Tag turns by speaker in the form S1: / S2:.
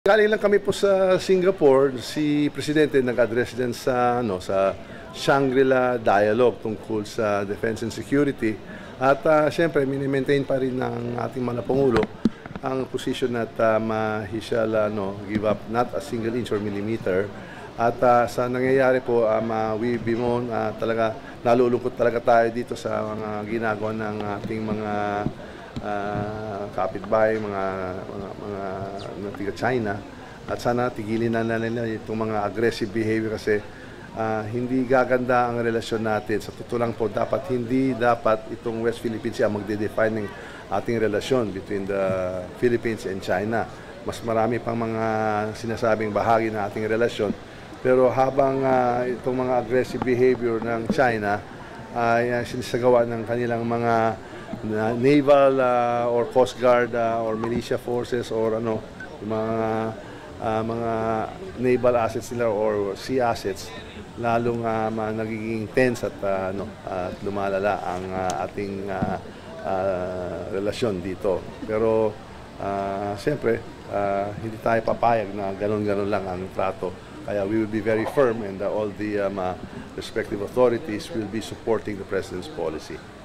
S1: Galing lang kami po sa Singapore, si Presidente nag-address din sa Shangri-La Dialogue tungkol sa defense and security. At siyempre, mini-maintain pa rin ng ating mga Pangulo ang position that he shall give up not a single inch or millimeter. At sa nangyayari po, talaga nalulungkot talaga tayo dito sa mga ginagawa ng ating mga kapitbahay, mga tiga China, at sana tigilin na nila itong mga aggressive behavior kasi hindi gaganda ang relasyon natin. Sa totoo lang po, hindi dapat itong West Philippine Sea magde-define ng ating relasyon between the Philippines and China. Mas marami pang mga sinasabing bahagi ng ating relasyon. Pero habang itong mga aggressive behavior ng China ay sinisagawa ng kanilang mga naval or coast guard or militia forces or mga naval assets nila or sea assets, lalong nagiging tense at lumalala ang ating relasyon dito. Pero siyempre hindi tayo papayag na ganon-ganon lang ang trato. Kaya we will be very firm and all the respective authorities will be supporting the President's policy.